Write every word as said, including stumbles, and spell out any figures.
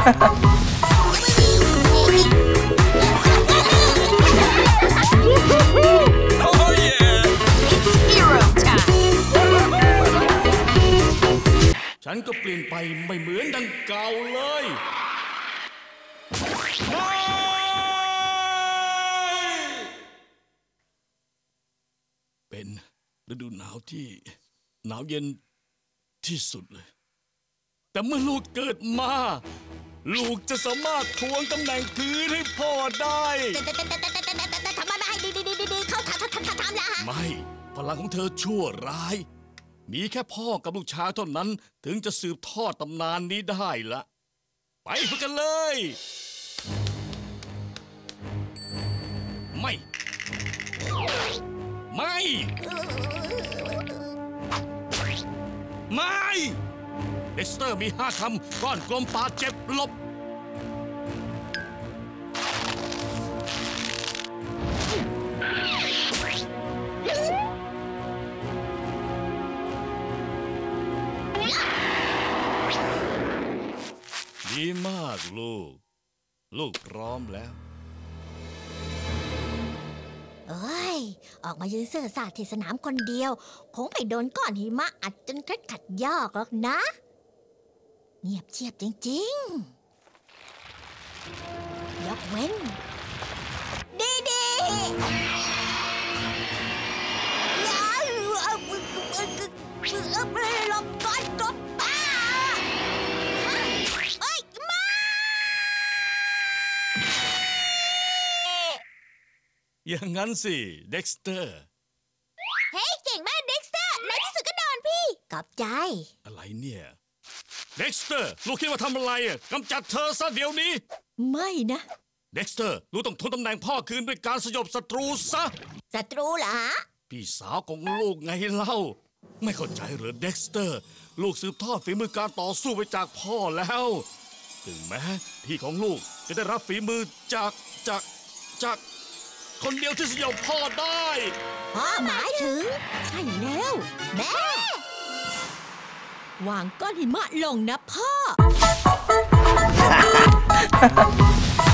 ฉันก็เปลี่ยนไปไม่เหมือนดังเก่าเลยเป็นฤดูหนาวที่หนาวเย็นที่สุดเลยแต่เมื่อลูกเกิดมาลูกจะสามารถทวงตำแหน่งคืนให้พ่อได้ทำไมไม่ให้ดีๆๆเขาทำทำทำทำละไม่พลังของเธอชั่วร้ายมีแค่พ่อกับลูกชายเท่านั้นถึงจะสืบทอดตำนานนี้ได้ละไปฝึกกันเลยไม่ไม่ไม่เด็กสเตอร์มีห้าคำก้อนกลมปาเจ็บลบดีมากลูกลูกพร้อมแล้วเอ้ยออกมายืนเสื้อสาดที่สนามคนเดียวคงไปโดนก้อนหิมะอัดจนเคล็ดขัดยอกหรอกนะเงียบเชียบจริงๆยกเว้นดีดีหลบก่อนกบป้าเอ้ยมาอย่างนั้นสิเด็กสเตอร์เฮ้ยเก่งมากเด็กสเตอร์ในที่สุดก็โดนพี่ขอบใจอะไรเนี่ยเด็กสเตอร์ลูกคิดว่าทำอะไรอ่ะกำจัดเธอซะเดี๋ยวนี้ไม่นะเด็กสเตอร์ลูกต้องทวงตำแหน่งพ่อคืนด้วยการสยบศัตรูซะศัตรูเหรอฮะพี่สาวของลูกไงเล่าไม่เข้าใจเหรอเด็กสเตอร์ลูกสืบทอดฝีมือการต่อสู้ไปจากพ่อแล้วถึงแม้พี่ของลูกจะได้รับฝีมือจากจากจากคนเดียวที่สยบพ่อได้พ่อหมายถึงใช่แล้วแม่วางก้อนหิมะลงนะพ่อ